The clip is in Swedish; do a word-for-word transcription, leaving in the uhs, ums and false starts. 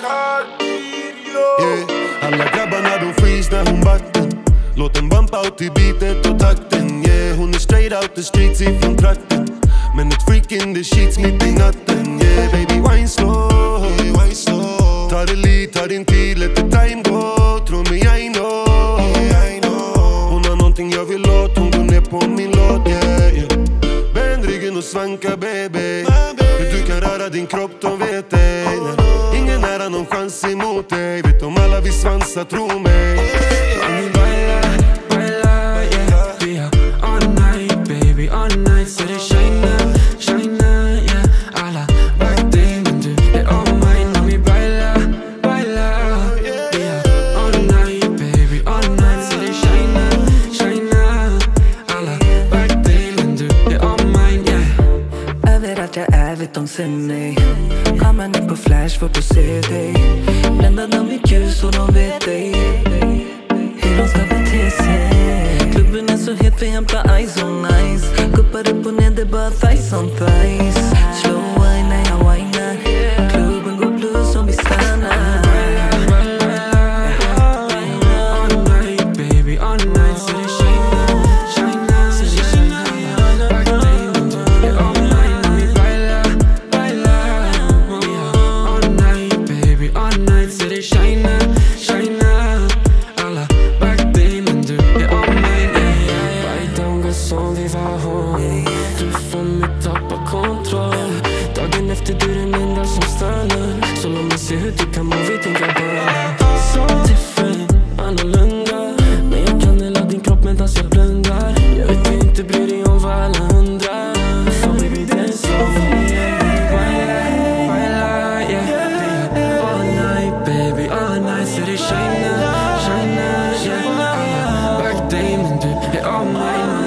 Yeah. Alla grabbarna de freeze när hon backar. Låt den bumpa ut till beatet och takten. Yeah, hon är straight out the streets ifrån trakten. Men ett freak in the sheets mitt i natten. Yeah, baby wine slow, yeah, wine slow. Ta det lite, ta din tid, let the time go. Tro mig, I know, yeah, I know. Hon har någonting jag vill åt, hon går ner på min låt, yeah, yeah. Bend ryggen och svanka baby. Hur du kan röra din kropp, de vet det. Ingen nära någon chans emot dig. Vet om alla vi svansar, tro mig. Mami baila, baila, yeah. Vi har all night, baby, all night. Så det shina, shina, yeah. Alla back dig, men du är all mine. Mami baila, baila, vi har all night, baby, all night. Så det shina, shina. Alla back dig, men du är all mine, yeah. Överallt jag är vet de ser mig. Kommer ner på flash för att se dig. Bländad av mitt ljus och de vet dig. Hur de ska bete sig. Klubben är så het, vi hämtar ice on ice. Guppar upp och ner, det är bara thighs on thighs. Slow wine när jag whinar. Klubben går plus om vi stannar. All night, baby, all night. Så det shina, shina, så det shina. Back dig, men du är all mine. Mami baila, baila. Vi har all night, baby, all night. Så det shina, shina. Alla back dig, men du är all mine. Bajtan går som vi var hon. Du får mig tappa kontroll. Dagen efter du är den enda som stannar. Så låt mig se hur du kan move it, tänka bara. Så different, annorlunda. Men jag kan hela din kropp medan jag blundar. Jag vet du inte bryr dig om vad alla undrar. Så baby dance over me. Baila, baila, yeah. All night, baby, all night. Så det shina, shina, yeah. Alla back day, men du är all mine.